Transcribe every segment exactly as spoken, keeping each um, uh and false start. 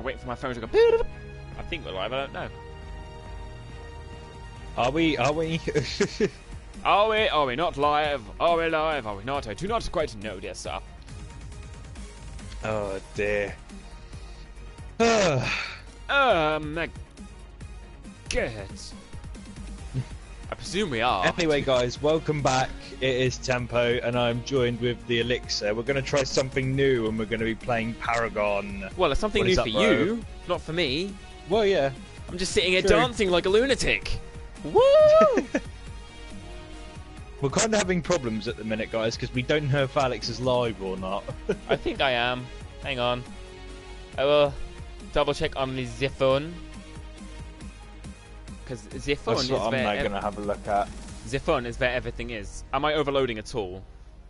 waiting for my phone to go. I think we're live. I don't know. Are we? Are we? Are we? Are we not live? Are we live? Are we not? I do not quite know, dear sir. Oh dear. um. Good. I presume we are. Anyway, guys, welcome back. It is Tempo, and I'm joined with the Elixir. We're going to try something new, and we're going to be playing Paragon. Well, it's something what new for for bro? you, not for me. Well, yeah. I'm just sitting here True. dancing like a lunatic. Woo! We're kind of having problems at the minute, guys, because we don't know if Alex is live or not. I think I am. Hang on. I will double check on the phone. Because the phone That's is what I'm where now ev- going to have a look at. the phone is where everything is. Am I overloading at all?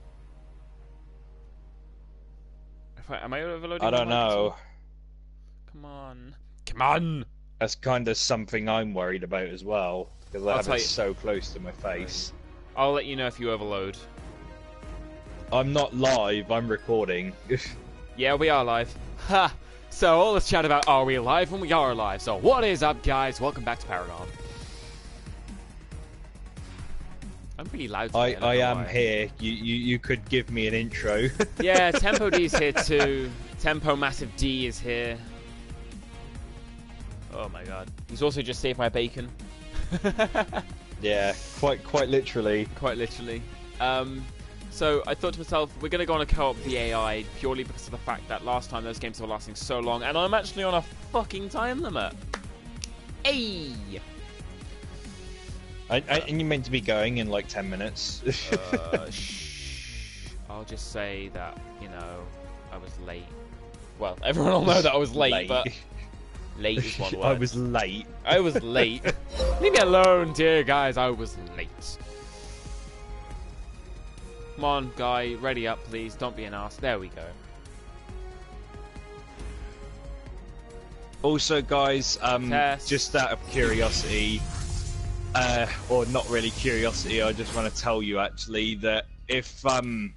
If I, am I overloading? I don't the mic at know. all? Come on. Come on! That's kind of something I'm worried about as well, because I I'll have tell it you- so close to my face. I'll let you know if you overload. I'm not live, I'm recording. Yeah, we are live. Ha! So, all this chat about are we live when we are live. So, what is up, guys? Welcome back to Paragon. I'm really loud today, I, don't I know am why. here. You, you you could give me an intro. Yeah, Tempo D's here too. Tempo Massive D is here. Oh my god. He's also just saved my bacon. Yeah, quite quite literally. Quite literally. Um, so I thought to myself, we're going to go on a co-op with the A I purely because of the fact that last time those games were lasting so long, and I'm actually on a fucking time limit. Hey! I, I, and you're meant to be going in like ten minutes. uh, shh. I'll just say that, you know, I was late. Well, everyone will know that I was late, Late. but late is one word. I was late. I was late. Leave me alone, dear guys. I was late. Come on, guy. Ready up, please. Don't be an ass. There we go. Also, guys, um, Test. just out of curiosity, uh, or not really curiosity, I just want to tell you actually that if um,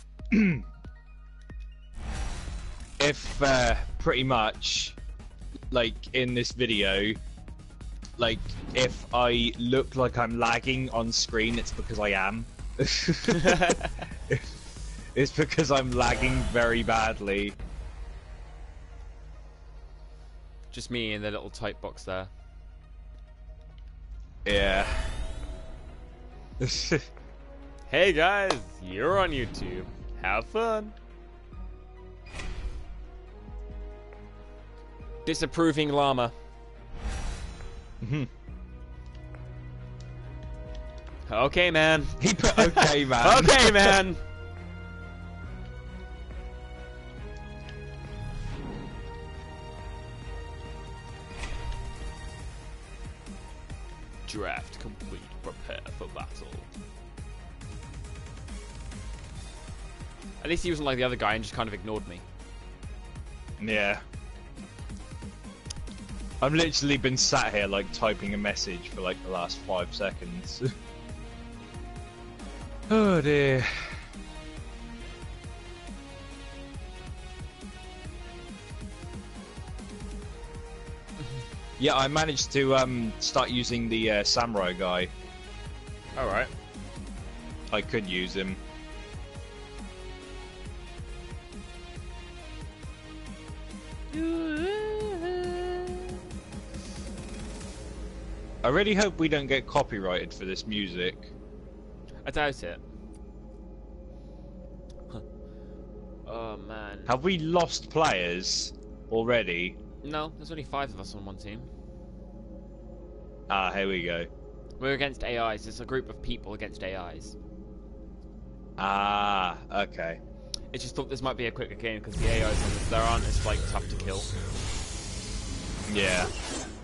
if uh, pretty much like in this video, like if I look like I'm lagging on screen, it's because I am. It's because I'm lagging very badly. Just me in the little type box there. Yeah. Hey guys, you're on YouTube. Have fun. Disapproving llama. Mhm. Okay, man. He put okay, man. Okay, man. Draft complete. Prepare for battle. At least he wasn't like the other guy and just kind of ignored me. Yeah. I've literally been sat here like typing a message for like the last five seconds. Oh dear. Yeah, I managed to um, start using the uh, samurai guy. Alright. I could use him. I really hope we don't get copyrighted for this music. I doubt it. Oh man. Have we lost players already? No, there's only five of us on one team. Ah, here we go. We're against A Is. It's a group of people against A Is. Ah, okay. I just thought this might be a quicker game because the A Is on this, there aren't as like tough to kill. Yeah.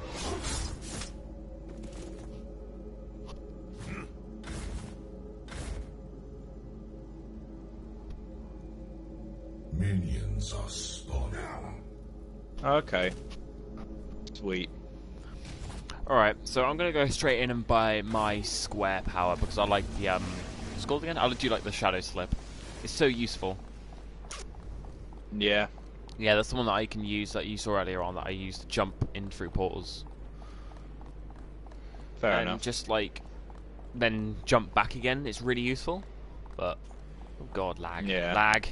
Minions are spawning. Okay. Sweet. Alright, so I'm gonna go straight in and buy my square power because I like the um what's it called again? I do like the shadow slip. It's so useful. Yeah. Yeah, that's the one that I can use that you saw earlier on that I used to jump in through portals. Fair and enough. just like then jump back again. It's really useful. But oh god, lag. Yeah. Lag.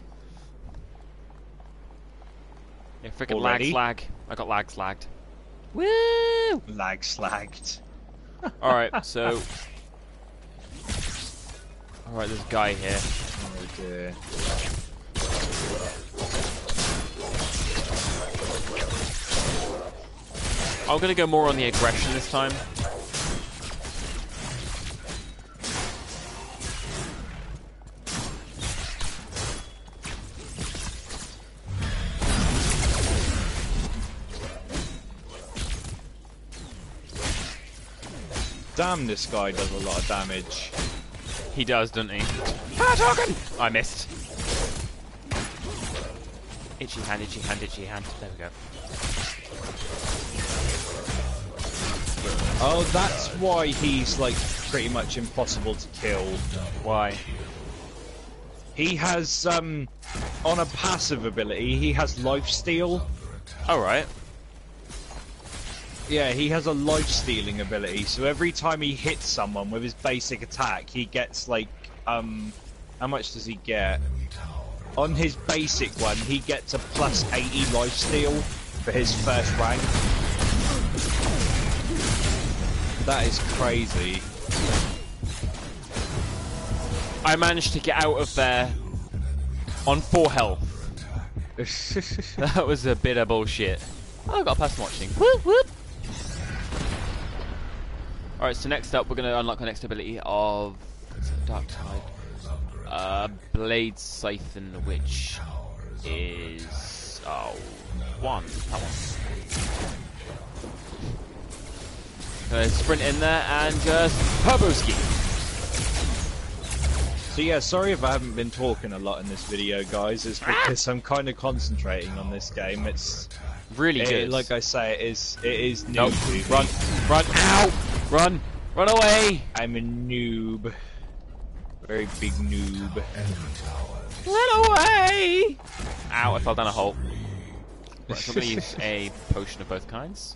Yeah, freaking lag Already? slag. I got lag slagged. Woo! Lag slagged. Alright, so Alright, there's a guy here. Oh dear. I'm gonna go more on the aggression this time. Damn, this guy does a lot of damage. He does, doesn't he? Paragon! I missed. Itchy hand, itchy hand, itchy hand. There we go. Oh, that's why he's like pretty much impossible to kill. Why? He has, um, on a passive ability, he has lifesteal. Alright. Yeah, he has a life-stealing ability, so every time he hits someone with his basic attack, he gets, like, um... how much does he get? On his basic one, he gets a plus eighty lifesteal for his first rank. That is crazy. I managed to get out of there on four health. That was a bit of bullshit. Oh, I got a person watching. Whoop, whoop. Alright, so next up, we're going to unlock the next ability of Dark Tide. Uh, Blade Siphon, which is... oh, one. That one. Uh, sprint in there and just turbo ski. So yeah, sorry if I haven't been talking a lot in this video, guys. It's because I'm kind of concentrating on this game. It's really it, good. like I say, it is it is new Nope. to me. Run, run, ow, run, run away. I'm a noob, very big noob. Run away. Ow! I fell down a hole. Right, so I'm going to use a potion of both kinds.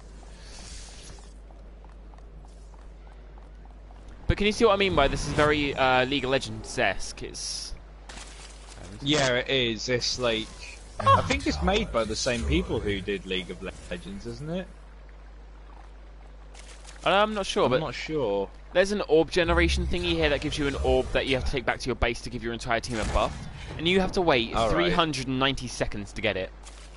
But can you see what I mean by this is very uh, League of Legends-esque? It's... Yeah, it is. It's like... I think it's made by the same people who did League of Legends, isn't it? I'm not sure, I'm but not sure. there's an orb generation thingy here that gives you an orb that you have to take back to your base to give your entire team a buff. And you have to wait All three right. hundred ninety seconds to get it.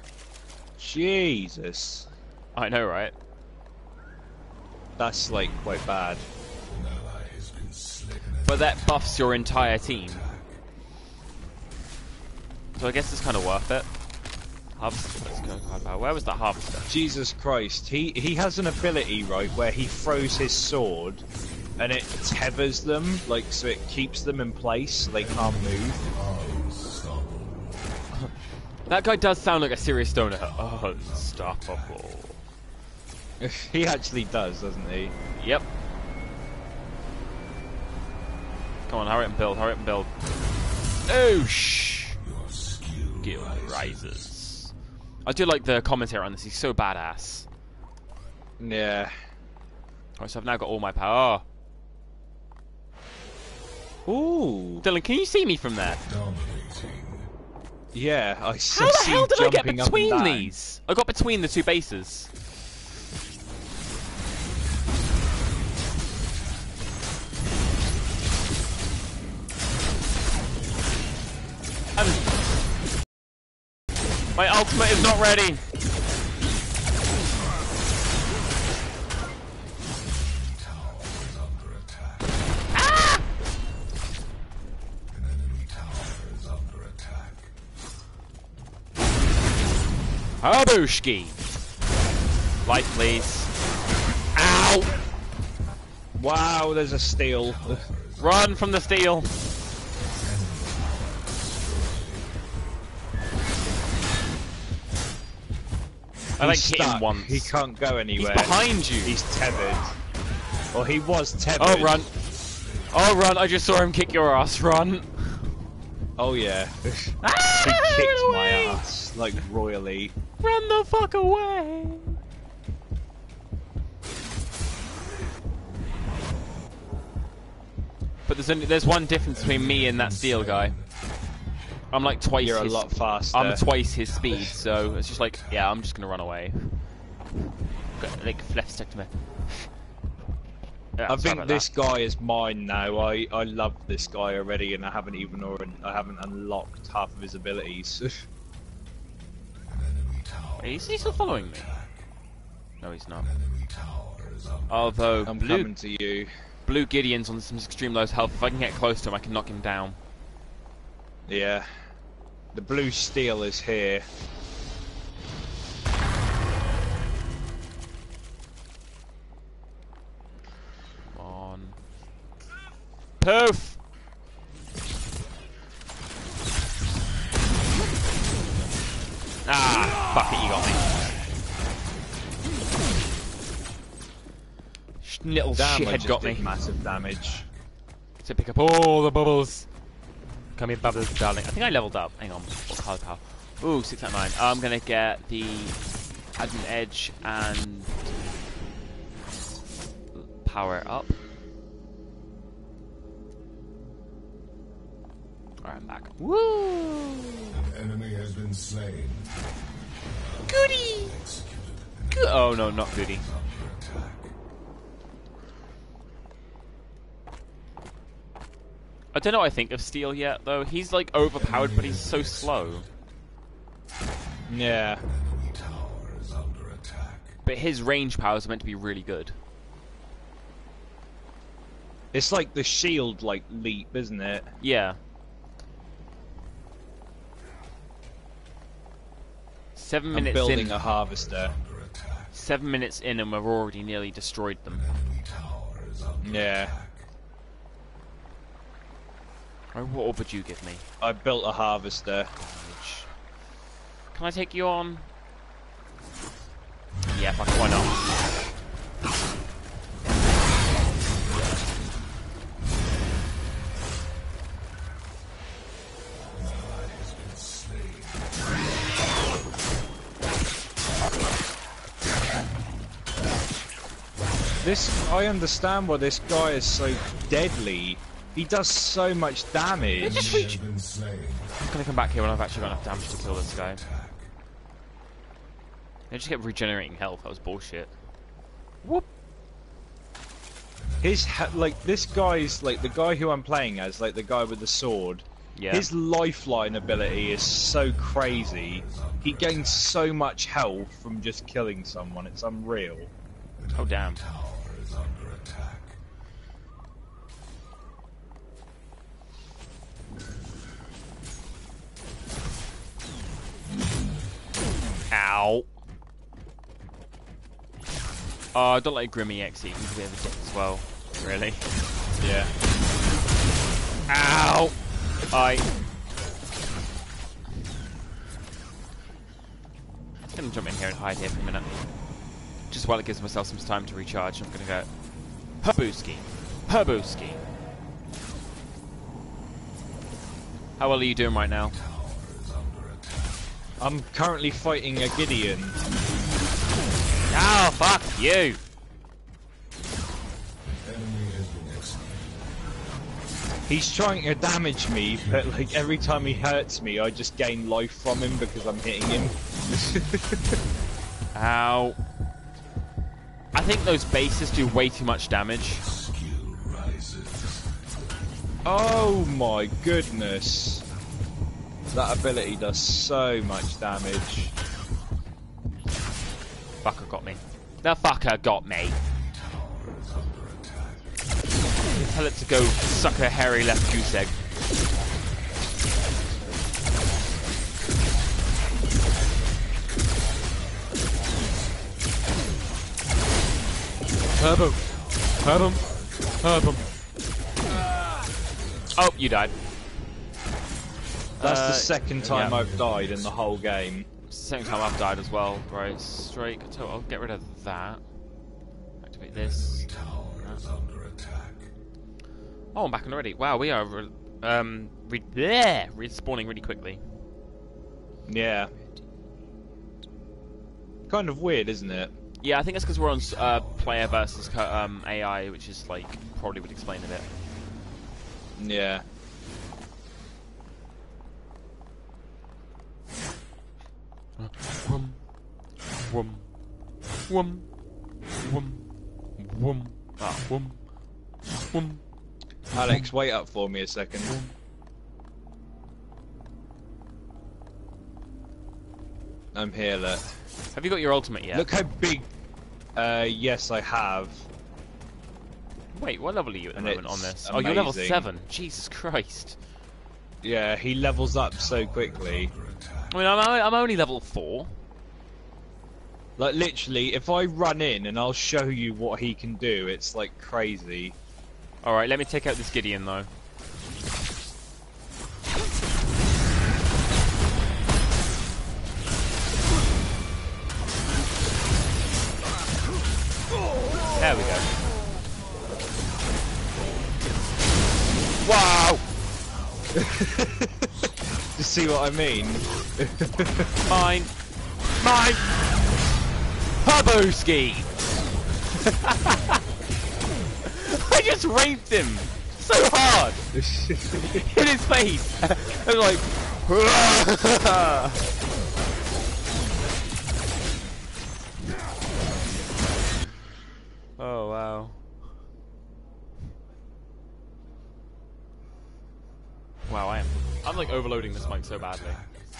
Jesus. I know, right? That's, like, quite bad. But that buffs your entire team. So I guess it's kind of worth it. Harvester, let's go hard power. Where was that harvester? Jesus Christ. He, he has an ability, right, where he throws his sword and it tethers them, like, so it keeps them in place so they can't move. That guy does sound like a serious stoner. Unstoppable. He actually does, doesn't he? Yep. Come on, hurry up and build, hurry up and build. Oh, shh! Skill rises. I do like the commentary on this, he's so badass. Yeah. Alright, so I've now got all my power. Ooh. Dylan, can you see me from there? Yeah, I see. How the hell did I get jumping up and between down. these? I got between the two bases. I'm... My ultimate is not ready. Ah! Habushki. Life, please. Ow! Wow, there's a steal. Run from the steel. I like He's hit him stuck. once. He can't go anywhere. He's behind you. He's tethered. Or he was tethered. Oh, run. Oh, run. I just saw him kick your ass. Run. Oh yeah. Ah, He kicked run my away! ass, like, royally. Run the fuck away! But there's only, there's one difference between me and that steel guy. I'm like twice You're his... a lot faster. I'm twice his speed, so it's just like, yeah, I'm just gonna run away. Got, like, left stick to me. Yeah, I sorry think about this that. guy is mine now. I, I love this guy already, and I haven't even already, I haven't unlocked half of his abilities. Is he still following me? No, he's not. Although, I'm blue, coming to you. blue Gideon's on some extreme low health. If I can get close to him, I can knock him down. Yeah. The blue steel is here. Come on. Poof! Ah, fuck it, you got me. Sh little Damn, I shithead just got did me. massive damage. To pick up all the bubbles. Come here, bubbles, darling. I think I leveled up. Hang on. What card power? Ooh, six out of nine. I'm gonna get the Advent Edge and power up. Alright, I'm back. Woo! An enemy has been slain. Goody! Go oh no, not goody. I don't know what I think of Steel yet, though. He's like overpowered, but he's so slow. Yeah. Enemy tower is under attack. But his range powers are meant to be really good. It's like the shield, like, leap, isn't it? Yeah. Seven I'm minutes building in. a harvester. Under attack. Seven minutes in, and we've already nearly destroyed them. Enemy tower is under Yeah. attack. Oh, what orb would you give me? I built a harvester. Damage. Can I take you on? Yeah, fuck, why not? This, I understand why this guy is so deadly. He does so much damage. Enemy has been slain. I'm gonna come back here when I've actually got enough damage to kill this guy. I just kept regenerating health, that was bullshit. Whoop! His, ha like, this guy's, like, the guy who I'm playing as, like, the guy with the sword. Yeah. His lifeline ability is so crazy. He gains so much health from just killing someone. It's unreal. Oh damn. Tower is under attack. Ow. Oh, I don't like Grimmy X E. He's a bit of a dick as well. Really? Yeah. Ow! I. I'm gonna jump in here and hide here for a minute. Just while it gives myself some time to recharge, I'm gonna go. Herbooski! Herbooski! How well are you doing right now? I'm currently fighting a Gideon. Oh, fuck you! Enemy has been executed. He's trying to damage me, but like every time he hurts me, I just gain life from him because I'm hitting him. Ow. I think those bases do way too much damage. Skill rises. Oh my goodness. That ability does so much damage. Fucker got me. The fucker got me. Tell it to go suck a hairy left goose egg. Herb him. Herb him. Herb him. Oh, you died. That's Uh, the second time yeah. I've died in the whole game. Second time I've died as well. Right, strike. So I'll get rid of that. Activate this. Tower is under attack. Oh, I'm back already. Wow, we are re um, re bleh, respawning really quickly. Yeah. Kind of weird, isn't it? Yeah, I think it's because we're on uh, player versus um, A I, which is like probably would explain a bit. Yeah. Wum, wum, wum, wum, wum, ah, wum, wum. Alex, wait up for me a second. I'm here, look. Have you got your ultimate yet? Look how big... Uh, yes, I have. Wait, what level are you at the And moment on it's this? Oh, you're level amazing. seven. Jesus Christ. Yeah, he levels up so quickly. I mean, I'm, I'm only level four. Like, literally, if I run in and I'll show you what he can do, it's like crazy. Alright, let me take out this Gideon though. There we go. Wow! You see what I mean? Mine. Mine. Turbo ski. I just raped him so hard in his face. I was like, oh wow. Wow, I am. I'm like overloading this mic so badly.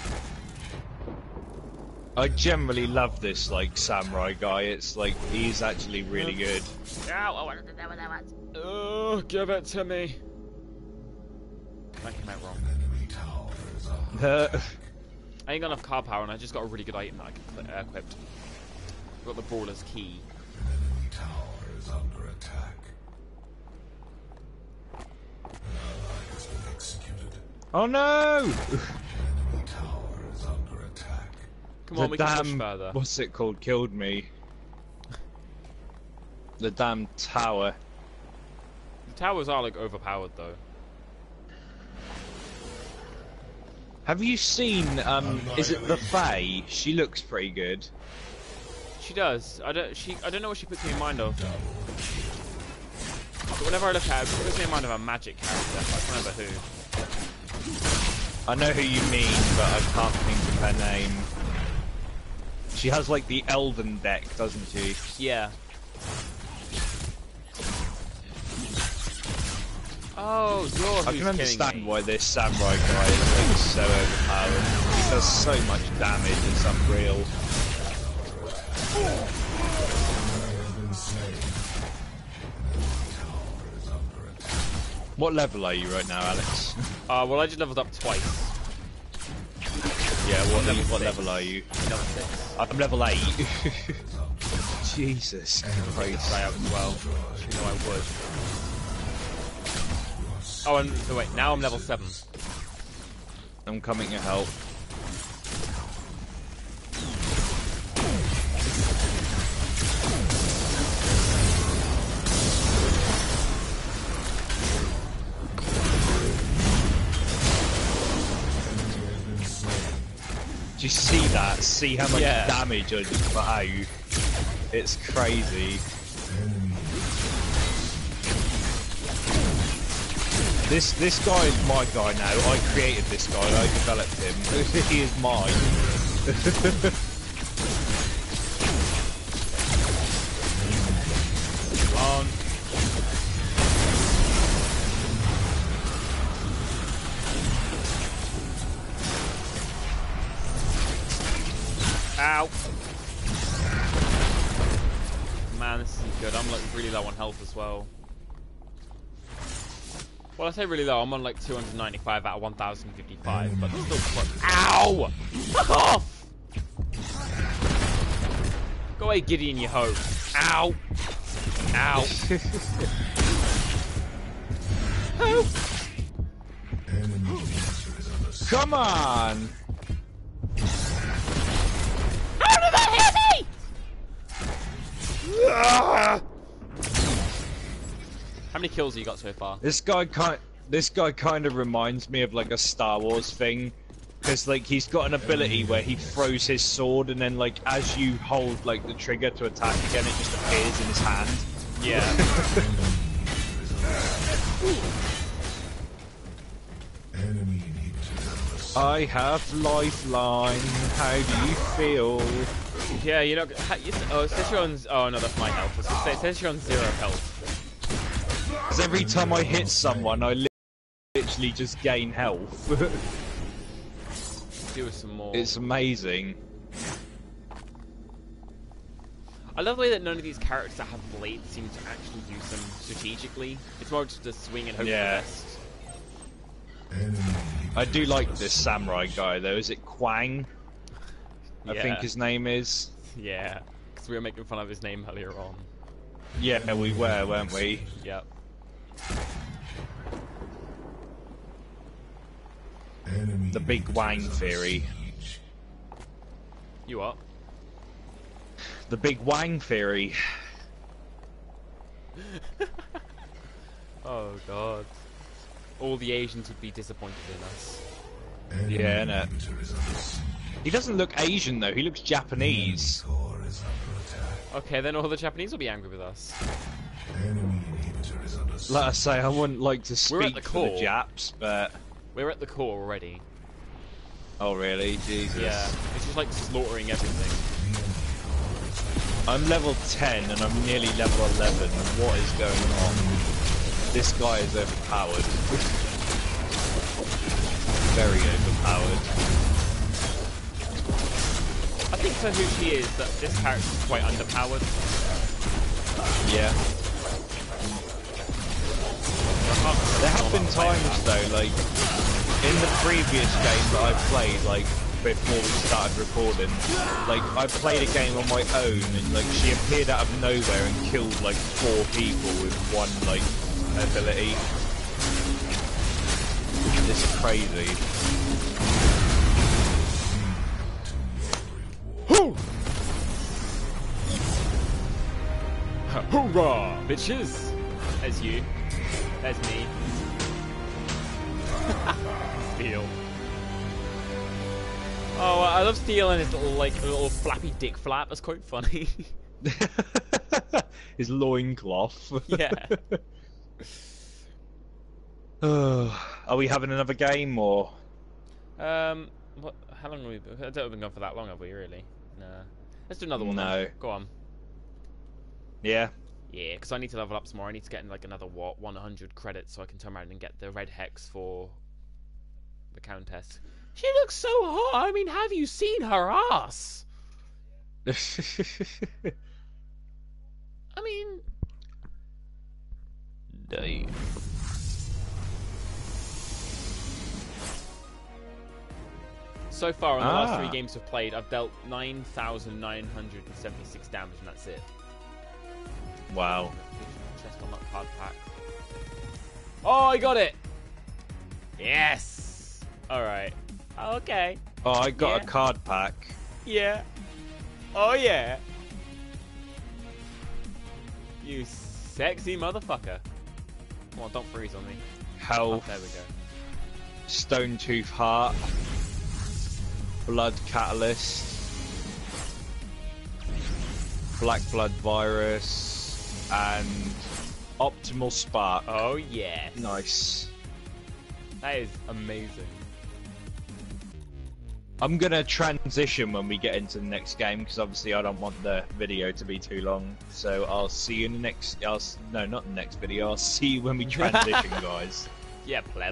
I generally love this, like, samurai guy. It's like, he's actually really good. Oh, give it to me. That came out wrong. Uh, I ain't got enough car power and I just got a really good item that I can uh, equip. Got the Brawler's Key. Enemy tower is under attack. An ally has been executed. oh no! Enemy tower is under attack. Come on, The we can push damn, further. what's it called, killed me. The damn tower. The towers are like overpowered though. Have you seen, um, is it the Fae? She looks pretty good. She does. I don't. She. I don't know what she puts me in mind of. But whenever I look at her, she puts me in mind of a magic character. I can't remember who. I know who you mean, but I can't think of her name. She has like the elven deck, doesn't she? Yeah. Oh, you're who's I can understand killing me. why this samurai guy is like so overpowered. He does so much damage, it's unreal. What level are you right now, Alex? Uh, well, I just leveled up twice. Yeah, what, Level what six. level are you? Level six. I'm level eight. Jesus Try Christ. out as well. You know I would. Oh, and oh, wait. Now I'm level seven. I'm coming to help. Do you see that? See how much Yeah. damage I just put out? It's crazy. This this guy is my guy now. I created this guy. I developed him. He is mine. Come on. Ow. Man, this isn't good. I'm like really low on health as well. Well, I say really low. I'm on like two hundred ninety-five out of one thousand fifty-five, but it's still quite. Ow! Fuck off! Go away, Gideon, you hoe. Ow! Ow! Help! Come on! How did that hit me? Ah! How many kills have you got so far? This guy can't. This guy kind of reminds me of like a Star Wars thing, because like he's got an ability where he throws his sword and then like as you hold like the trigger to attack again, it just appears in his hand. Yeah. Enemy inhibitors. I have lifeline. How do you feel? Yeah, you're not. Ha, you, oh, it says you're on. Oh no, that's my health. I was gonna say, it says you're on zero health. Because every time I hit someone, I li literally just gain health. Do some more. It's amazing. I love the way that none of these characters that have blades seem to actually use them strategically. It's more just a swing and hope Yeah. for the best. Enemy I do like this samurai guy though. Is it Kwang? I Yeah. think his name is. Yeah, because we were making fun of his name earlier on. Yeah, we were, weren't we? Yep. Enemy The big Wang inhibitors theory. siege. You what? The big Wang theory. Oh god. All the Asians would be disappointed in us. Enemy Yeah, innit? inhibitor is under siege. He doesn't look Asian though. He looks Japanese. Core is under attack. Okay, then all the Japanese will be angry with us. Enemy inhibitor is under siege. Like I say, I wouldn't like to We're at speak the for the core. Japs, but We're at the core already. oh really? Jesus. Yeah, it's just like slaughtering everything. I'm level ten and I'm nearly level eleven. What is going on? This guy is overpowered. Very overpowered. I think for who she is, that this character is quite underpowered. Yeah. There have been times though, like in the previous game that I played, like before we started recording, like I played a game on my own and like she appeared out of nowhere and killed like four people with one like ability. This is crazy. Hoorah, bitches! There's you. There's me. Steel. Oh, I love Steel and his little like little flappy dick flap. That's quite funny. His loincloth. Yeah. Are we having another game or? Um, what? How long have we? Been, I don't have been gone for that long, have we? Really? Nah. Let's do another one. No. Then. Go on. Yeah. Yeah, because I need to level up some more. I need to get in like another what one hundred credits so I can turn around and get the red hex for the Countess. She looks so hot. I mean, have you seen her ass? I mean, Dave. so far on the last Ah. three games I've played, I've dealt nine thousand nine hundred seventy-six damage, and that's it. Wow. Chest on that card pack. Oh, I got it! Yes! Alright. Okay. Oh, I got Yeah. a card pack. Yeah. Oh, yeah. You sexy motherfucker. Come on, don't freeze on me. Oh, Health. there we go. Stone Tooth Heart. Blood Catalyst. Black Blood Virus. And Optimal Spark. Oh, yes. Nice. That is amazing. I'm gonna transition when we get into the next game because obviously I don't want the video to be too long. So I'll see you in the next. I'll s- no, not the next video. I'll see you when we transition, guys. Yeah, pleb.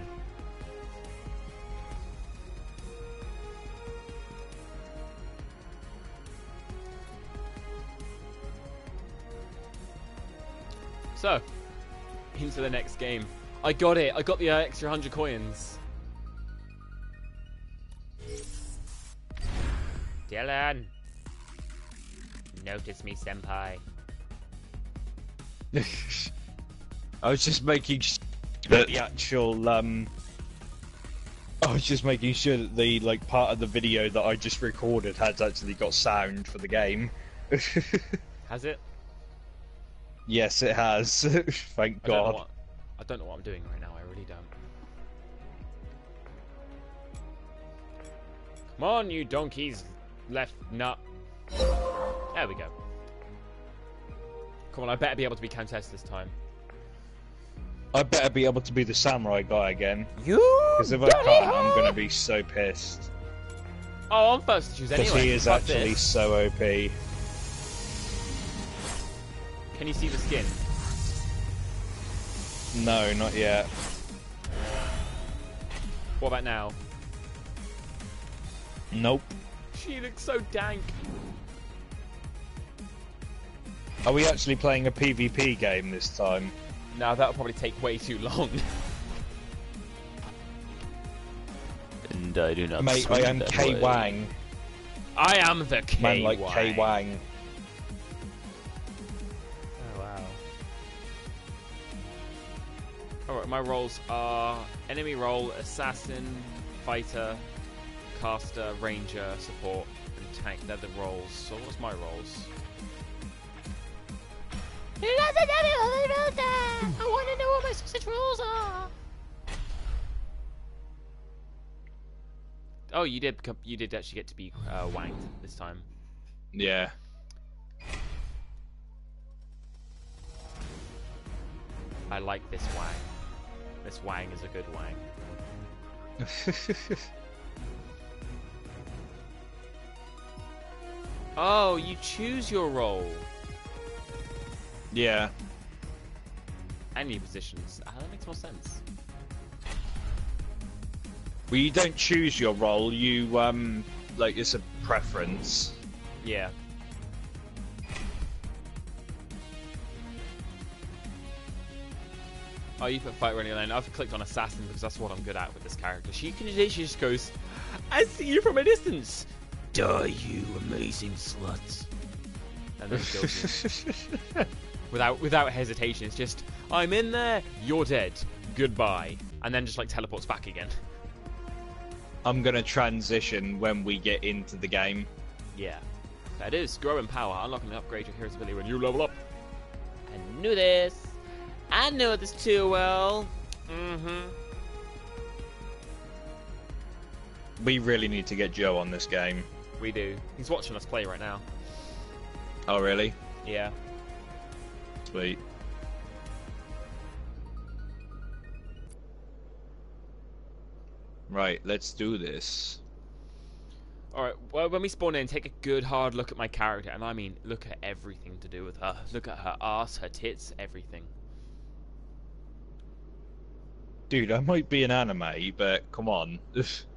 So, into the next game. I got it. I got the uh, extra one hundred coins. Dylan! Notice me, senpai. I was just making sure that the actual um. I was just making sure that the like part of the video that I just recorded has actually got sound for the game. Has it? Yes, it has. Thank I don't, know God. what, I don't know what I'm doing right now. I really don't. Come on, you donkeys. Left nut. There we go. Come on, I better be able to be Countess this time. I better be able to be the samurai guy again. You? Because if I can't, I'm gonna be so pissed. Oh, I'm first to choose anyway. Because he is Fuck actually this. so O P. Can you see the skin? No, not yet. What about now? Nope. She looks so dank. Are we actually playing a PvP game this time? No, that'll probably take way too long. And I do not. Mate, I am K way. Wang. I am the K Man like Wang. K Wang. Oh wow. Alright, my roles are enemy role, assassin, fighter, caster, ranger, support, and tank. They're the roles. So what's my roles? I want to know what my sausage rolls are. Oh, you did. You did actually get to be uh, wanged this time. Yeah. I like this wang. This wang is a good wang. Oh, you choose your role. Yeah. And your positions. Ah, that makes more sense. Well, you don't choose your role, you, um, like, it's a preference. Yeah. Oh, you put fight running alone. I've clicked on assassin because that's what I'm good at with this character. She can literally just goes, I see you from a distance. Die, you amazing sluts. And then kills you. without without hesitation. It's just, I'm in there. You're dead. Goodbye. And then just like teleports back again. I'm gonna transition when we get into the game. Yeah. That is grow in power. Unlock and upgrade your hero's ability when you level up. I knew this. I know this too well. Mm-hmm. We really need to get Joe on this game. We do. He's watching us play right now. Oh, really? Yeah. Sweet. Right, let's do this. Alright, well, when we spawn in, take a good hard look at my character. And I mean, look at everything to do with her. Look at her ass, her tits, everything. Dude, I might be an anime, but come on. It's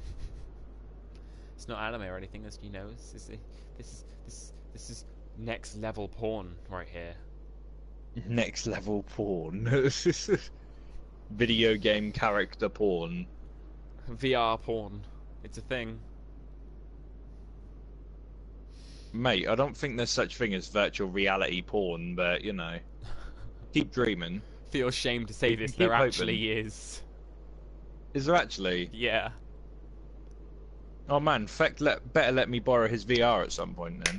not anime or anything, as you know. This is this is this this is next level porn right here. Next level porn. Video game character porn. V R porn. It's a thing. Mate, I don't think there's such thing as virtual reality porn, but you know. Keep dreaming. Feel ashamed to say You can this, keep there hoping. actually is. Is there actually? Yeah. Oh man, Feck let, better let me borrow his V R at some point then.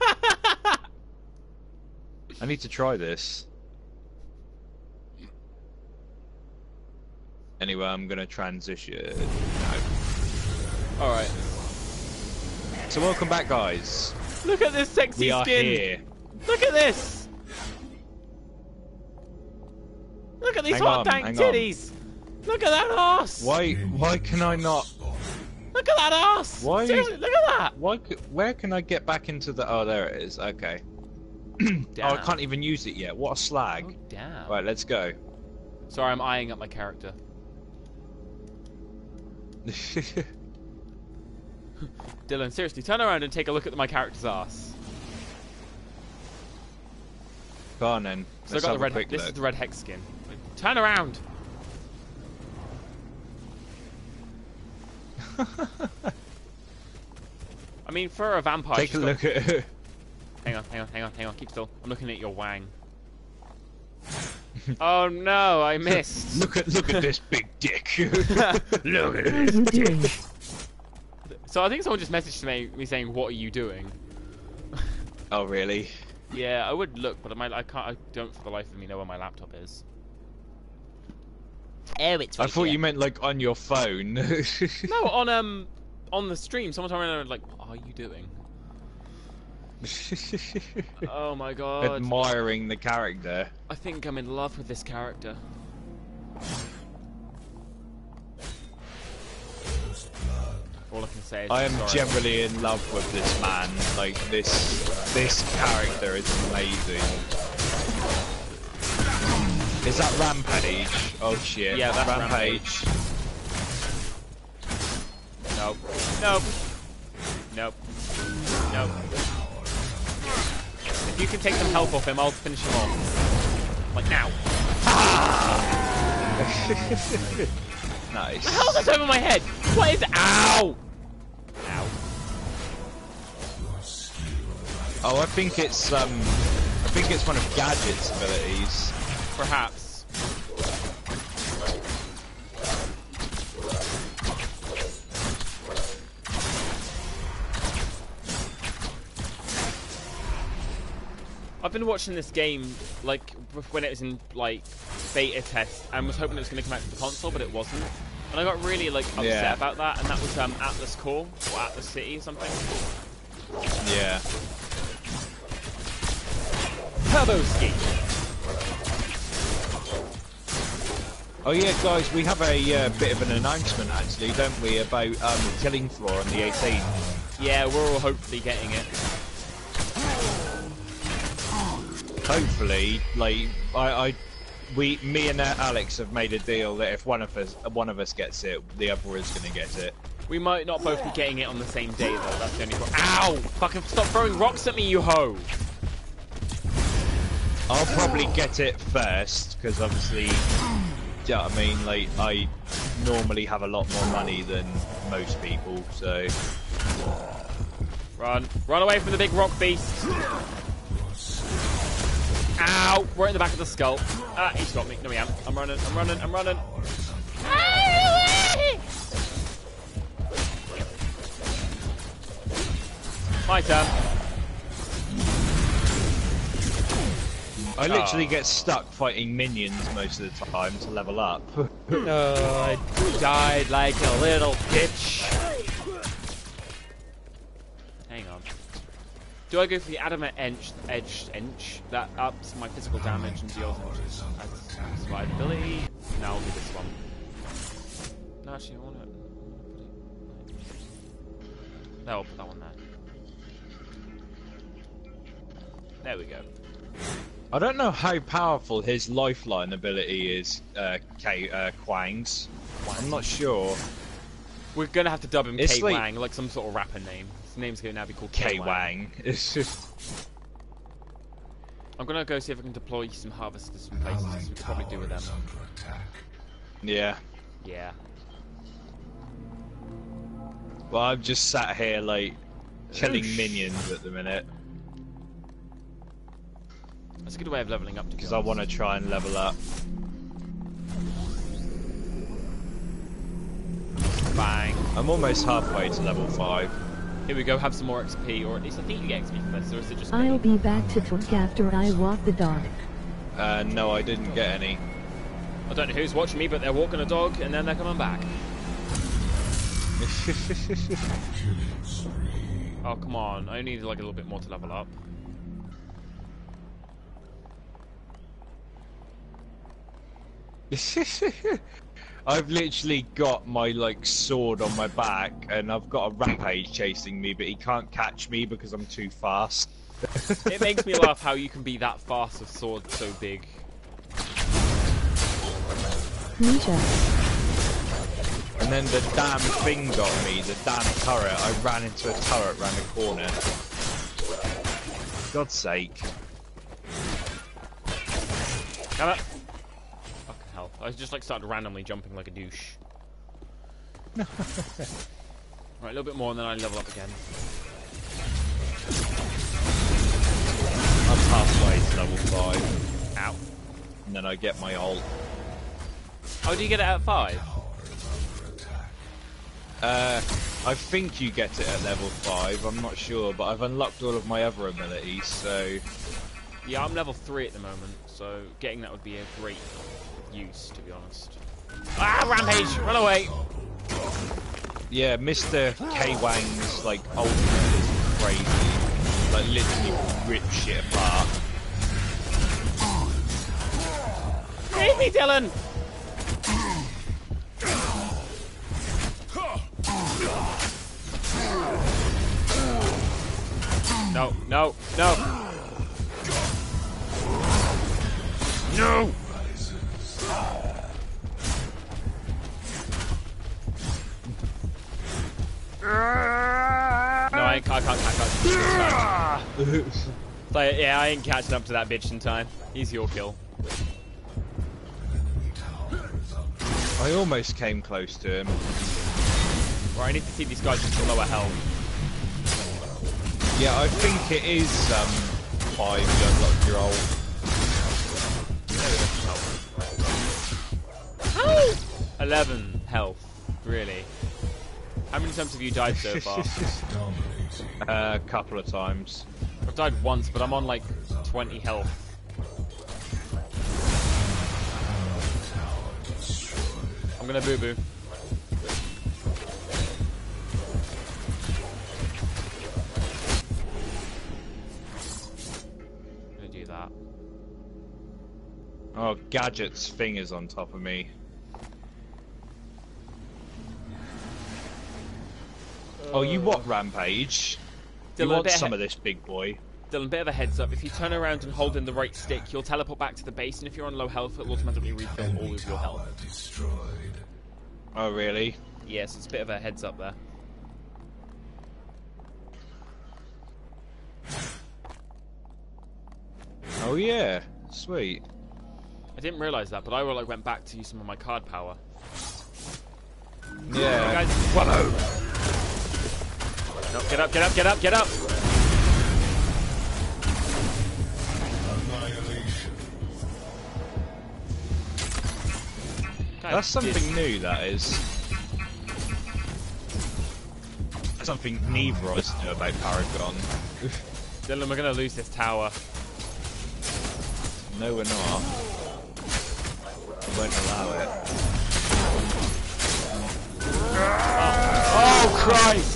I need to try this. Anyway, I'm gonna transition. No. Alright. So welcome back, guys. Look at this sexy We are skin! here. Look at this! Look at these Hang hot on, dank hang on. titties! Look at that ass! Why? Why can I not? Look at that ass! Why- Seriously, look at that! Why? c- Where can I get back into the? Oh, there it is. Okay. Oh, I Damn. can't even use it yet. What a slag. Oh, damn. Right, let's go. Sorry, I'm eyeing up my character. Dylan, seriously, turn around and take a look at my character's ass. Go on then. So I Let's got have the red. a quick This look. is the red hex skin. Turn around. I mean, for a vampire, Take a she's got- look at her. Hang on, hang on, hang on, hang on. Keep still. I'm looking at your wang. Oh no, I missed. Look at look at this big dick. Look at this dick. So I think someone just messaged me, me saying, "What are you doing?" Oh really? Yeah, I would look, but I might. I can't. I don't for the life of me know where my laptop is. Oh, it's. I thought you meant like on your phone. No, on um, on the stream, someone told me, and I was like, what are you doing? Oh my god. Admiring the character. I think I'm in love with this character. All I can say is I am sorry. generally in love with this man. Like this, this character is amazing. Is that Rampage? Oh shit! Yeah, that's Rampage. Nope. Nope. Nope. Nope. If you can take some health off him, I'll finish him off. Like now. Nice. How is that over my head? What is? Ow! Ow. Oh, I think it's um, I think it's one of Gadget's abilities. Perhaps. I've been watching this game like when it was in like beta test, and was hoping it was going to come out to the console, but it wasn't. And I got really like upset Yeah. about that. And that was um, Atlas Core or Atlas City or something. Yeah. Turbo Ski. Oh yeah, guys, we have a uh, bit of an announcement actually, don't we, about um, Killing Floor on the eighteenth. Yeah, we're all hopefully getting it. Hopefully, like I, I, we, me and uh, Alex have made a deal that if one of us, one of us gets it, the other is going to get it. We might not both be getting it on the same day though. That's the only problem. Ow! Fucking stop throwing rocks at me, you hoe! I'll probably get it first because obviously, yeah, I mean, like I normally have a lot more money than most people, so. Run, run away from the big rock beast! Ow! Right in the back of the skull. Ah, he's got me. No, he am. I'm running. I'm running. I'm running. My turn. I literally Oh. get stuck fighting minions most of the time to level up. Oh, I died like a little bitch. Hang on. Do I go for the adamant edge, edge, edge? That ups my physical damage and deals as survivability. No, I'll do this one. No, actually, I want it. No, I'll put that one there. There we go. I don't know how powerful his lifeline ability is, uh, K uh, Quang's. I'm not sure. We're gonna have to dub him It's K like- Wang, like some sort of rapper name. His name's gonna now be called K K Wang. Wang. It's just. I'm gonna go see if I can deploy some harvesters some places. We could probably do with them. Yeah. Yeah. Well, I'm just sat here like killing minions at the minute That's a good way of leveling up to because I want to try and level up. Bang. I'm almost halfway to level five. Here we go, have some more X P, or at least I think you get X P for this, or is it just I'll me? be back to talk after I walk the dog. Uh, no, I didn't get any. I don't know who's watching me, but they're walking a dog, and then they're coming back. Oh, come on. I need like a little bit more to level up. I've literally got my like sword on my back, and I've got a rampage chasing me, but he can't catch me because I'm too fast. It makes me laugh how you can be that fast with swords so big. Ninja. And then the damn thing got me, the damn turret. I ran into a turret round the corner. God's sake. Come up. Fucking hell. I just like started randomly jumping like a douche. Right, a little bit more and then I level up again. I'm halfway to level five. Ow. And then I get my ult. Oh, do you get it at five? Uh, I think you get it at level five, I'm not sure, but I've unlocked all of my other abilities, so... Yeah, I'm level three at the moment, so getting that would be a great use, to be honest. Ah, rampage! Run away! Yeah, Mister K Wang's like ultimate is crazy. Like literally rip shit apart. Save me, Dylan! No, no, no! No! No, I, can't, I can't, I can't. So, yeah, I ain't catching up to that bitch in time. He's your kill. I almost came close to him. Right, I need to see these guys with lower health. Yeah, I think it is um, five you unlock your old. eleven health, really. How many times have you died so far? A uh, couple of times. I've died once, but I'm on like twenty health. I'm gonna boo boo. I'm gonna do that. Oh, Gadget's fingers on top of me. Oh, you what, Rampage? You Dylan, want bit some of of this, big boy? Dylan, bit of a heads up. If you turn around and hold in the right stick, you'll teleport back to the base, and if you're on low health, it'll automatically refill all of your health. Destroyed. Oh, really? Yes, it's a bit of a heads up there. Oh, yeah. Sweet. I didn't realise that, but I like went back to use some of my card power. Yeah. Guys, swallow! No, get up, get up, get up, get up! Annihilation. Guys, That's something did- new, that is. That's something neither of us knew about Paragon. Dylan, we're gonna lose this tower. No, we're not. We won't allow it. Oh, Christ!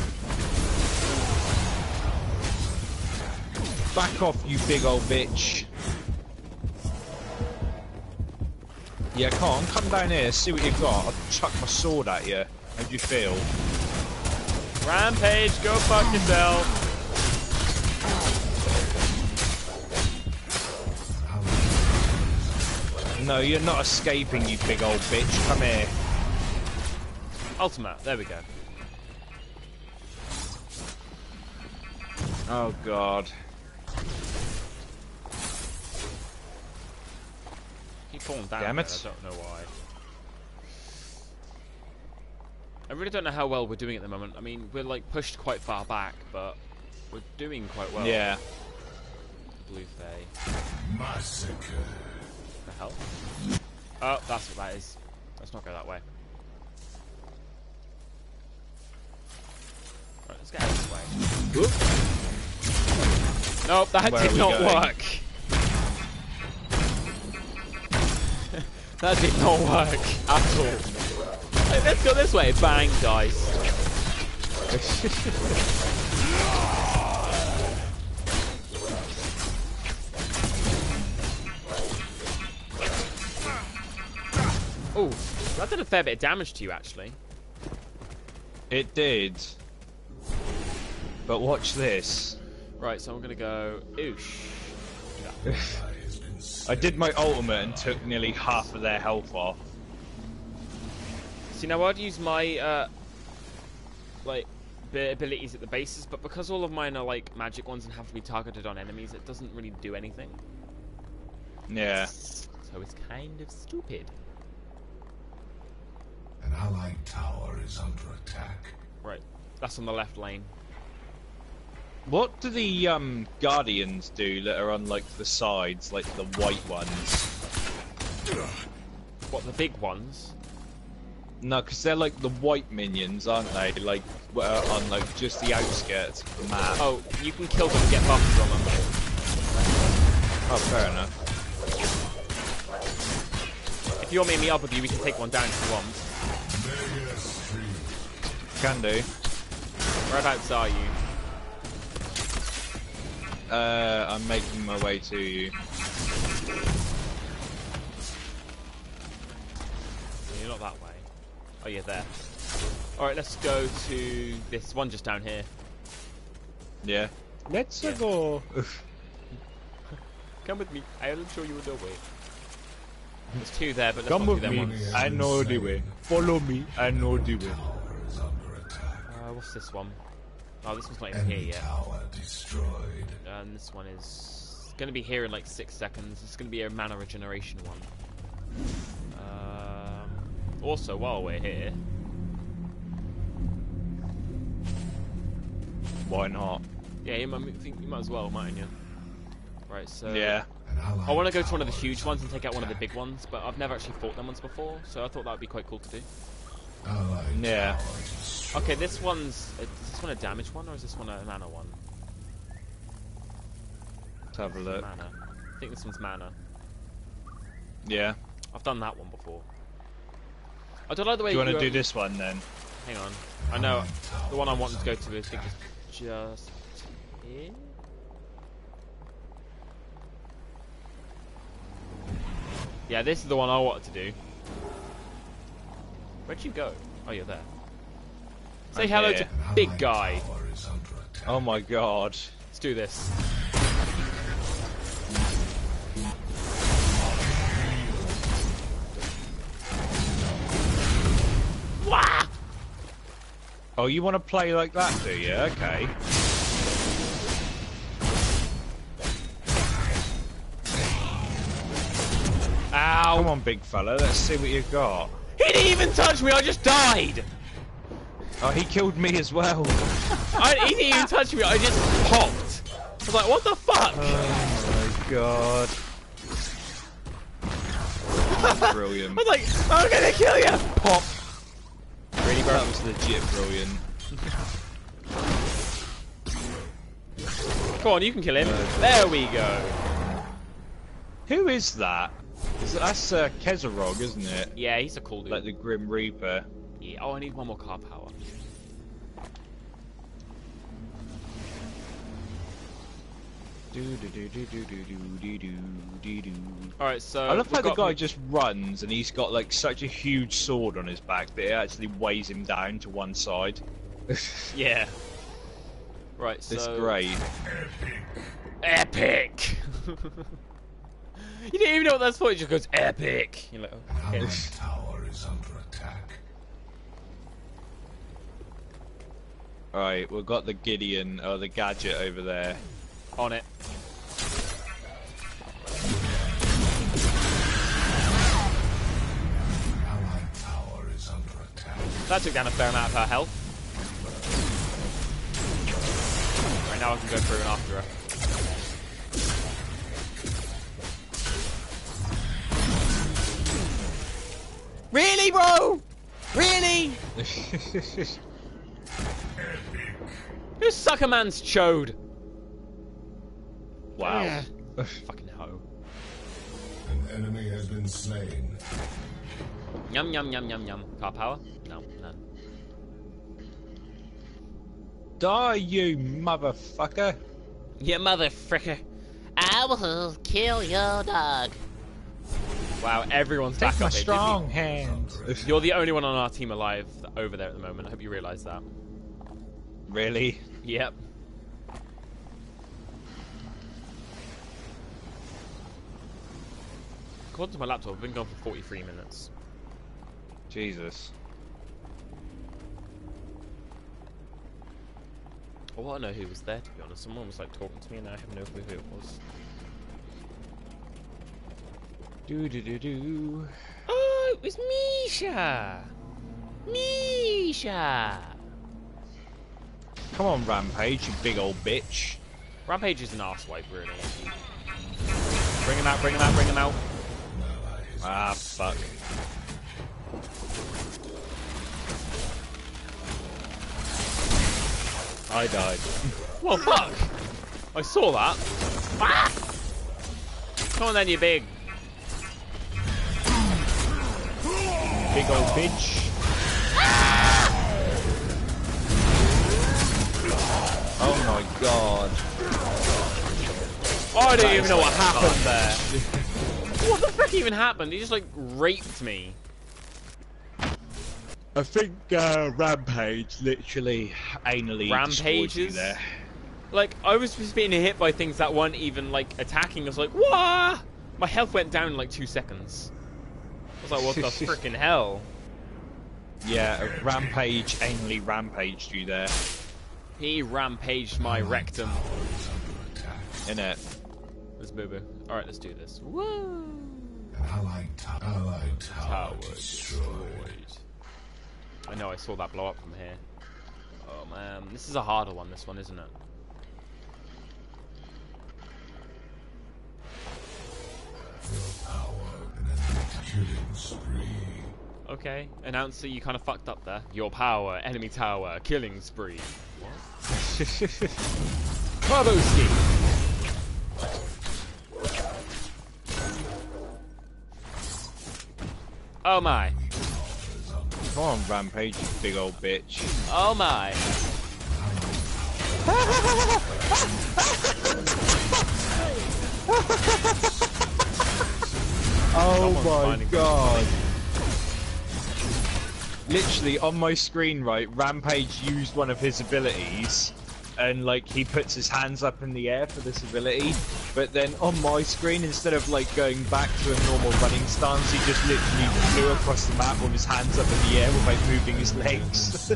Back off, you big old bitch. Yeah, come on, come down here, see what you've got. I'll chuck my sword at you. How do you feel? Rampage, go fuck yourself! No, you're not escaping, you big old bitch. Come here. Ultima, there we go. Oh, God. Keep falling down. Damn there, it. I don't know why. I really don't know how well we're doing at the moment. I mean, we're like pushed quite far back, but we're doing quite well. Yeah. Blue Fay. Massacre. The hell? Oh, that's what that is. Let's not go that way. Right, let's get out of this way. Whoop. Nope, that Where did are we not going? work. That did not work at all. Hey, let's go this way. Bang, dice. Oh, that did a fair bit of damage to you, actually. It did. But watch this. Right, so I'm gonna go. Oosh. I did my ultimate and took nearly half of their health off. See, now I'd use my uh, like b abilities at the bases, but because all of mine are like magic ones and have to be targeted on enemies, it doesn't really do anything. Yeah. So it's kind of stupid. An allied tower is under attack. Right, that's on the left lane. What do the um, Guardians do that are on like the sides, like the white ones? What, the big ones? No, because they're like the white minions, aren't they? Like uh, on like just the outskirts of the map. Oh, you can kill them and get buffs from them. Oh, fair enough. If you want me to meet up with you, we can take one down if you want. can do. Whereabouts are you? Uh, I'm making my way to you. You're not that way. Oh, you're there. Alright, let's go to this one just down here. Yeah. Let's Yeah. go. Come with me. I'll show you the way. There's two there, but let's Come not with do them me. ones. I know the way. Follow me. I know the way. Uh, what's this one? Oh, this one's not even here Enemy yet. tower destroyed. And this one is going to be here in like six seconds. It's going to be a mana regeneration one. Um, also, while we're here, Why not? yeah, you might I think you might as well, mightn't you? Right, so Yeah. An allied I want to go to one of the tower huge is ones and take out one of the under big ones, but I've never actually fought them ones before, so I thought that would be quite cool to do. attack. Allied Yeah. tower destroyed. Okay, this one's is this one a damage one or is this one a mana one? Let's have a look. Mana. I think this one's mana. Yeah. I've done that one before. I don't like the way Do you want to you, do um, this one then? Hang on. I know the one I wanted to go to is I think it's just here. Yeah, this is the one I wanted to do. Where'd you go? Oh, you're there. Say I'm hello here. to An big allied guy. tower is under attack. Oh my god. Let's do this. Wah! Oh, you want to play like that, do you? Okay. Ow! Come on, big fella. Let's see what you've got. He didn't even touch me. I just died. Oh, he killed me as well. I, he didn't even touch me. I just popped. I was like, what the fuck? Oh my god. Brilliant. I was like, I'm gonna kill you. Pop. Really, bro? That was legit brilliant. Come on, you can kill him. There we go. Who is that? Is that's uh, Kezarog, isn't it? Yeah, he's a cool dude. Like the Grim Reaper. Yeah. Oh, I need one more car power. Alright, so... I love how we've the got- guy just runs and he's got like such a huge sword on his back that it actually weighs him down to one side. Yeah. Right, so... It's great. Epic! You didn't even know what that's for, it just goes epic! You're like, An okay. allied tower is under attack. Alright, we've got the Gideon, or the gadget over there. On it. An allied tower is under attack. That took down a fair amount of her health. Right, now I can go through and after her. Really, bro? Really? Who sucker man's chode? Wow. Fucking hoe. An enemy has been slain. Yum yum yum yum yum. Car power? No, none. Die, you motherfucker! You motherfricker. I will kill your dog. Wow, everyone's back Take my up here. strong hand. Disney. You're the only one on our team alive over there at the moment. I hope you realise that. Really? Yep. According to my laptop, I've been gone for forty-three minutes. Jesus. I want to know who was there, to be honest. Someone was like talking to me and I have no clue who it was. Do do do do. Oh, it was Misha! Misha! Come on, Rampage, you big old bitch. Rampage is an arsewipe, really. Bring him out, bring him out, bring him out. Ah, fuck. I died. Well, fuck! I saw that. Ah! Come on then, you big. Big old bitch. my god. I don't That even is know like what happened there. What the frick even happened? He just like raped me. I think uh, Rampage literally anally destroyed you Rampages? there. Like, I was just being hit by things that weren't even like attacking. I was like, what? My health went down in like two seconds. I was like, what the frickin' hell? Yeah, Rampage anally rampaged you there. He rampaged my rectum. Innit? Let's boo boo. Alright, let's do this. Woo! Allied, allied tower, Tower destroyed. destroyed. I know, I saw that blow up from here. Oh man, this is a harder one, this one, isn't it? Your power and enemy killing spree. Okay, announcer, you kind of fucked up there. Your power, enemy tower, killing spree. What? Turbo ski! Oh my. Come on, Rampage, you big old bitch. Oh my. Oh Someone's my finding god. Literally, on my screen, right, Rampage used one of his abilities, and like, he puts his hands up in the air for this ability, but then on my screen, instead of like going back to a normal running stance, he just literally flew across the map with his hands up in the air without moving his legs.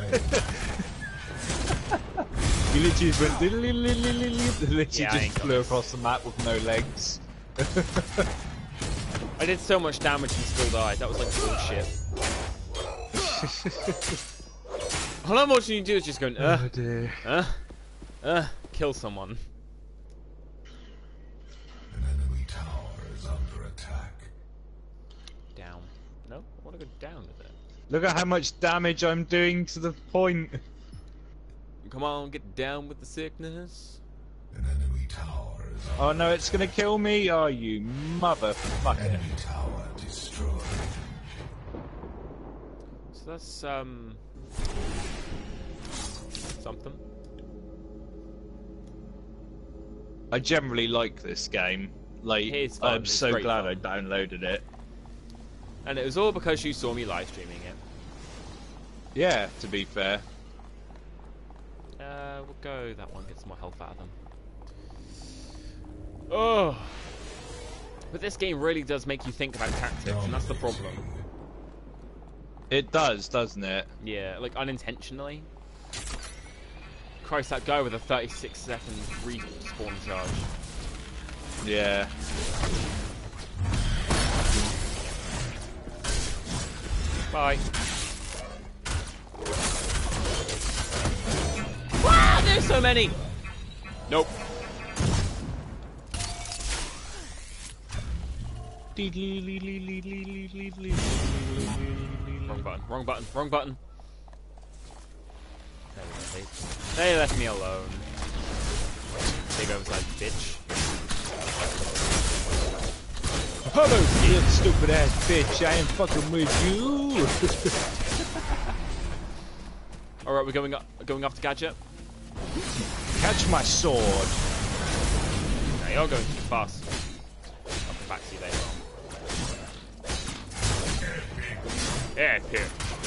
He literally just went, literally Yeah, I just ain't got flew this. across the map with no legs. I did so much damage and still died. That was like bullshit. All I'm watching you do is just going, uh, Oh dear. uh, uh, kill someone. An enemy tower is under attack. Down. No? I want to go down with it. Look at how much damage I'm doing to the point. Come on, get down with the sickness. An enemy tower is under Oh no, it's gonna kill me? Oh, you motherfucker. enemy tower destroyed. So that's, um... something. I generally like this game. Like, It is fun, I'm it's so great glad fun. I downloaded it. And it was all because you saw me live streaming it. Yeah, to be fair. Uh, we'll go that one, get some more health out of them. Oh! But this game really does make you think about tactics, and that's the problem. It does, doesn't it? Yeah, like unintentionally. Christ, that guy with a thirty-six second respawn charge. Yeah. Bye. Wow, there's so many! Nope. Wrong button, wrong button, wrong button. There we go, they, they left me alone. Big oversized bitch. Hobo, you stupid ass bitch, I ain't fucking with you. Alright, we're going up going off the gadget. Catch my sword. Now you're going too fast. I'll come back to you later on. Yeah, here.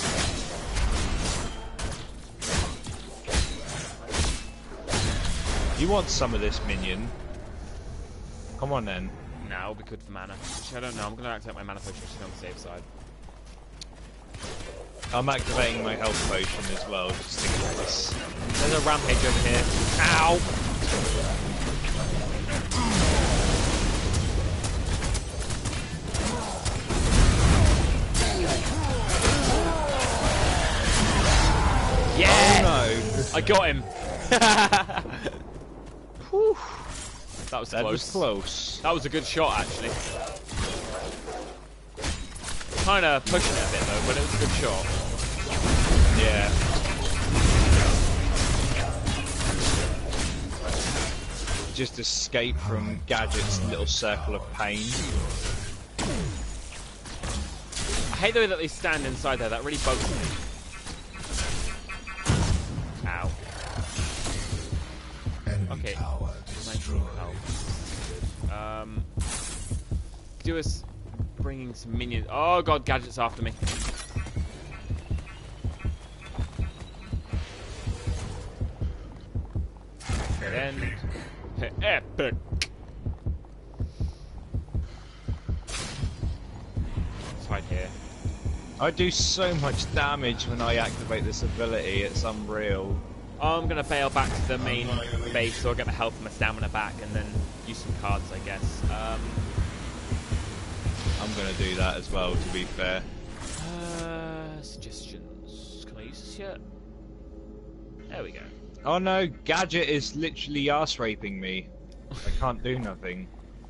You want some of this, minion? Come on then. Nah, it'll be good for mana. Actually, I don't know. I'm going to activate my mana potion just to be on the safe side. I'm activating my health potion as well, just in case. There's a rampage over here. Ow! Yeah! Oh I got him. no! That was That close. was close. That was a good shot, actually. Kind of pushing it a bit though, but it was a good shot. Yeah. Just escape from Gadget's little circle of pain. I hate the way that they stand inside there. That really bugs me. Ow. Okay. nineteen health. Um, do us bringing some minions. Oh god, Gadget's after me. Then epic. It's right here. I do so much damage when I activate this ability, it's unreal. I'm gonna bail back to the main base so I'll get my health and my stamina back and then use some cards, I guess. Um, I'm gonna do that as well, to be fair. uh, suggestions. Can I use this yet? There we go. Oh no, Gadget is literally arse raping me. I can't do nothing.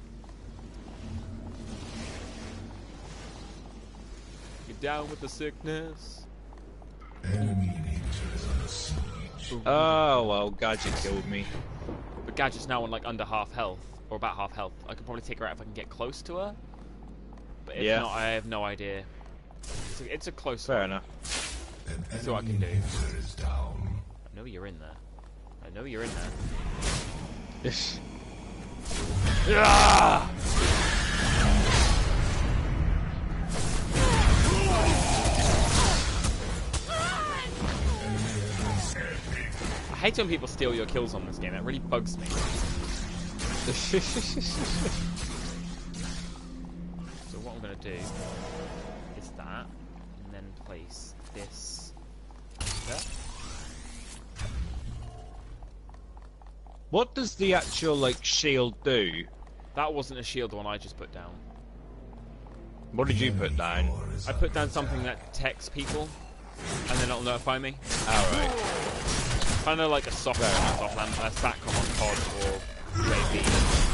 Get down with the sickness. Enemy leaders on siege. Oh well, Gadget killed me. But Gadget's now on like under half health, or about half health. I can probably take her out if I can get close to her. But if Yeah. not, I have no idea. It's a, it's a close Fair one. enough. An That's what I enemy can do. inhibitor is down. I know you're in there. I know you're in there. Ah! I hate when people steal your kills on this game. That really bugs me. So what I'm going to do is that, and then place this there. What does the actual like shield do? That wasn't a shield, the one I just put down. What did you put down? I put down something that detects people, and then it'll notify me. Alright. Kind of like a soft off land, a SATCOM on pod or U A V.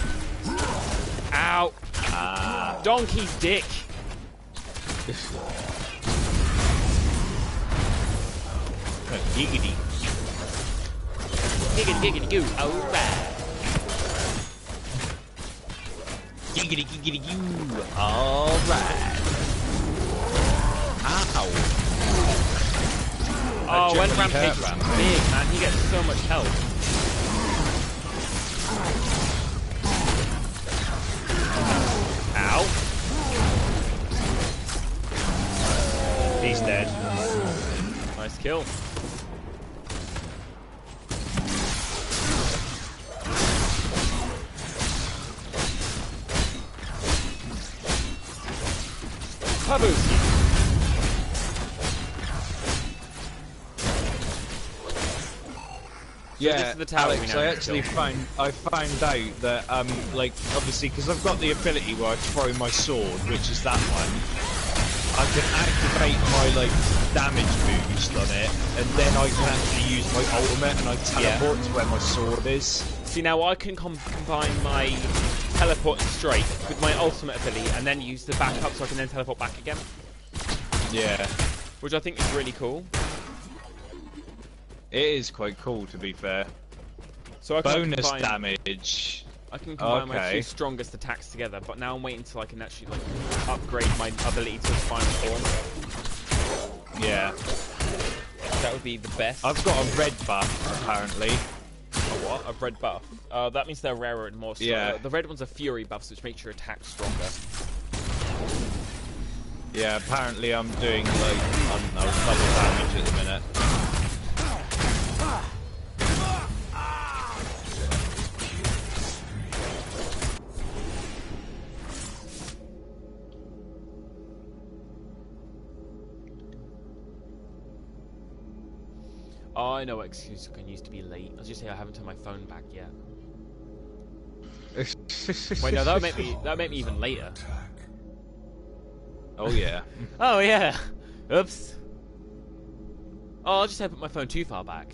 Ow! Ah. Donkey's dick! Giggity. Giggity giggity goo, alright! Giggity giggity goo. Alright. Ow. Oh, That when generally Rampage hurt is Rampage. big, man, he gets so much health. Ow. He's dead. Nice kill. Paboose. Yeah, this is the tower we Alex, now I need to actually kill. found I found out that um like obviously because I've got the ability where I throw my sword, which is that one. I can activate my like damage boost on it, and then I can actually use my ultimate and I teleport to where my sword is. See, now I can com combine my teleport and strike with my ultimate ability and then use the backup so I can then teleport back again. Yeah, Which I think is really cool. it is quite cool to be fair. So I can Bonus combine, damage. I can combine my Okay. two strongest attacks together, but now I'm waiting until I can actually like upgrade my ability to its final form. Yeah, That would be the best. I've got a red buff apparently. A what? A red buff. Uh, that means they're rarer and more strong. Yeah. The red ones are fury buffs, which makes your attack stronger. Yeah, apparently I'm doing like I don't know double damage at the minute. Oh, I know what excuse I can use to be late. I'll just say I haven't turned my phone back yet. Wait, no, that would make me that would make me even later. Oh yeah. Oh yeah. Oops. Oh, I just had to put my phone too far back.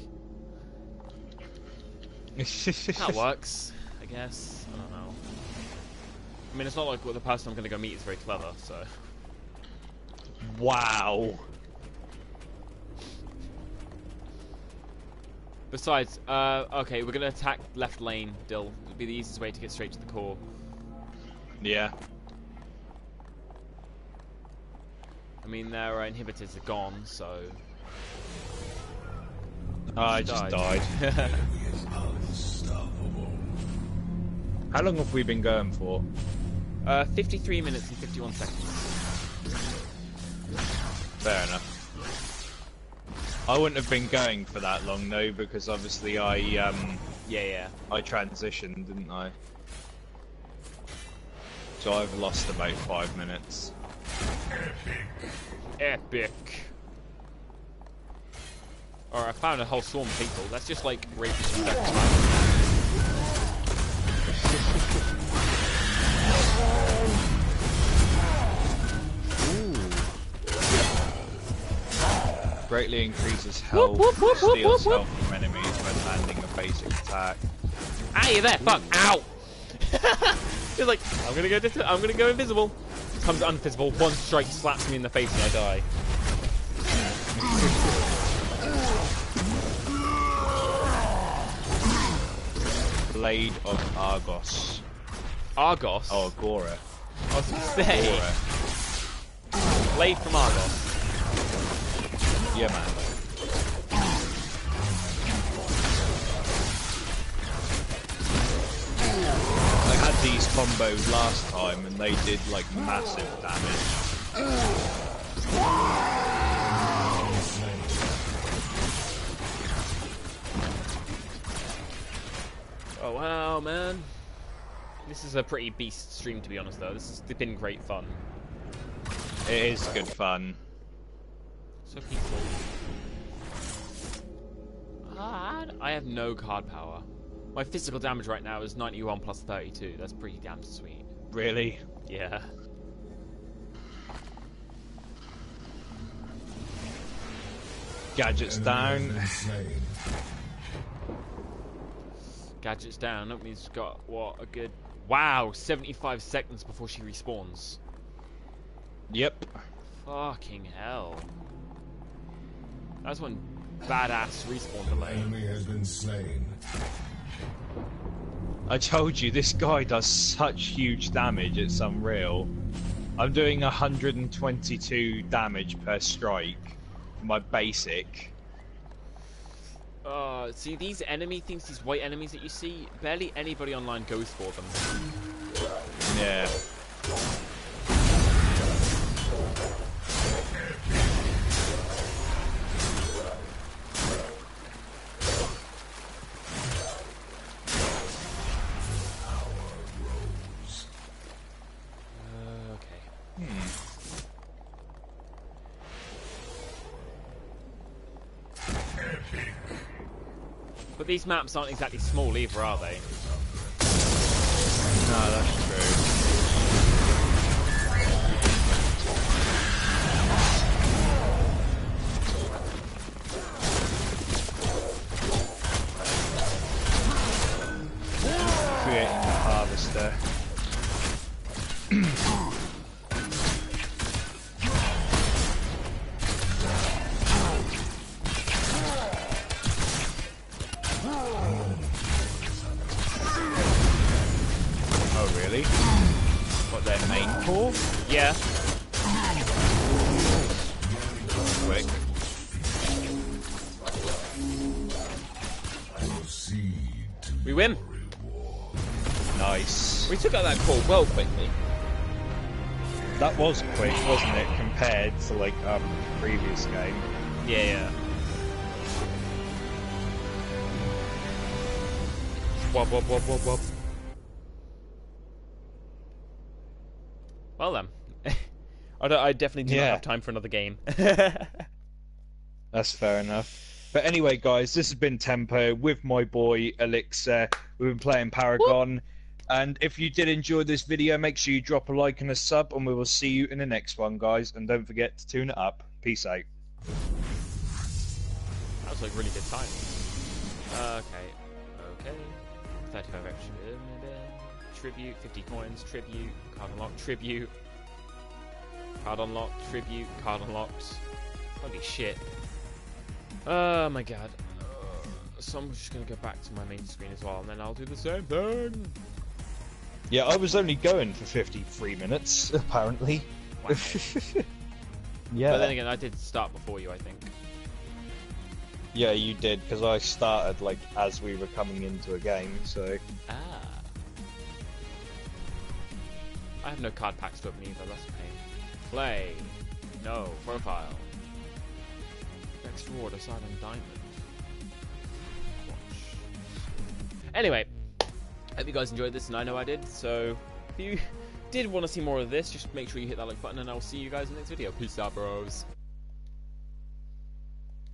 That works, I guess. I don't know. I mean, it's not like well, the person I'm going to go meet is very clever, so. Wow. Besides, uh, okay, we're going to attack left lane, Dill. It'll be the easiest way to get straight to the core. Yeah. I mean, their uh, inhibitors are gone, so. Oh, I just died. Enemy is unstoppable. How long have we been going for? Uh, fifty-three minutes and fifty-one seconds. Fair enough. I wouldn't have been going for that long though, because obviously I um Yeah, yeah. I transitioned, didn't I? So I've lost about five minutes. Epic. Alright, I found a whole swarm of people. Let's just like rape some stuff. Greatly increases health, Whoop, whoop, whoop, steals whoop, whoop. health from enemies when landing a basic attack. Ah, you're there. Fuck. Ow. He's like, I'm gonna go. Dis I'm gonna go invisible. Comes unvisible. One strike slaps me in the face and I die. Blade of Argos. Argos. Oh, Agora. I was gonna say. Agora. Blade from Argos. Yeah, man. I had these combos last time and they did like massive damage. Oh wow, man. This is a pretty beast stream, to be honest, though. This has been great fun. It is good fun. So peaceful. Ah, I have no card power. My physical damage right now is ninety-one plus thirty-two. That's pretty damn sweet. Really? Yeah. Gadgets down. Gadgets down. That means got, what, a good... Wow, seventy-five seconds before she respawns. Yep. Fucking hell. That's one badass respawn delay. Enemy has been slain. I told you, this guy does such huge damage, it's unreal. I'm doing one hundred twenty-two damage per strike for my basic. Uh, see, these enemy things, these white enemies that you see, barely anybody online goes for them. Yeah. Uh, okay. Hmm. But these maps aren't exactly small either, are they? No, that's true. Creating a harvester. Oh, really? What, their main core? Yeah. Quick. We win. Nice. We took out that core well quickly. That was quick, wasn't it, compared to like um previous game? Yeah, yeah. Wub, wub, wub, wub, wub. Well then. I, don't, I definitely do Yeah. not have time for another game. That's fair enough. But anyway, guys, this has been Tempo with my boy Elixir. We've been playing Paragon. And if you did enjoy this video, make sure you drop a like and a sub, and we will see you in the next one, guys. And don't forget to tune it up. Peace out. That was like really good time. Uh, okay. Okay. thirty-five extra. Tribute, fifty coins, tribute, card unlocked, tribute, card unlocked, tribute, card unlocked. Holy shit. Oh my god. Uh, so I'm just gonna go back to my main screen as well, and then I'll do the same thing. Yeah, I was only going for fifty-three minutes, apparently. Wow. Yeah. But then again, I did start before you, I think. Yeah, you did, because I started like as we were coming into a game, so. Ah. I have no card packs to open either, that's a pain. Play. No. Profile. Next reward, Asylum Diamond. Watch. Anyway, hope you guys enjoyed this, and I know I did, so if you did want to see more of this, just make sure you hit that like button, and I'll see you guys in the next video. Peace out, bros.